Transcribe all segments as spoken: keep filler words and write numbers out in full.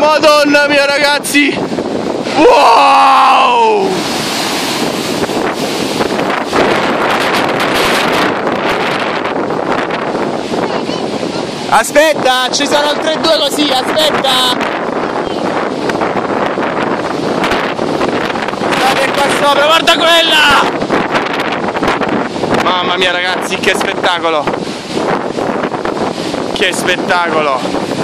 Madonna mia ragazzi! Wow! Aspetta, ci sono altre due così, aspetta! Guardate qua sopra, guarda quella! Mamma mia ragazzi, che spettacolo! Che spettacolo!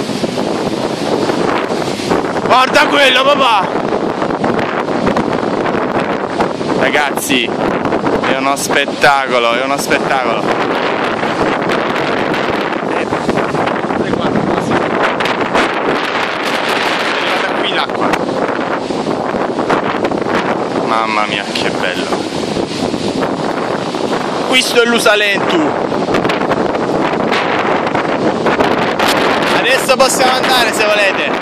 Guarda quello papà! Ragazzi, è uno spettacolo, è uno spettacolo! Mamma mia, che bello! Questo è l'Usalentu! Adesso possiamo andare se volete!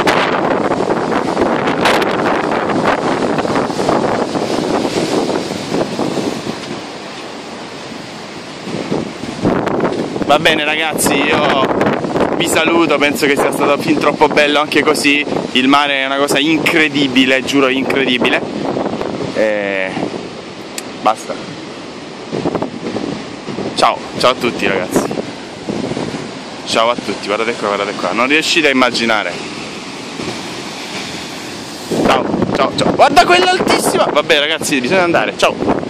Va bene ragazzi, io vi saluto, penso che sia stato fin troppo bello anche così. Il mare è una cosa incredibile, giuro incredibile. E basta. Ciao, ciao a tutti ragazzi. Ciao a tutti, guardate qua, guardate qua. Non riuscite a immaginare. Ciao, ciao, ciao. Guarda quella altissima. Vabbè ragazzi, bisogna andare. Ciao.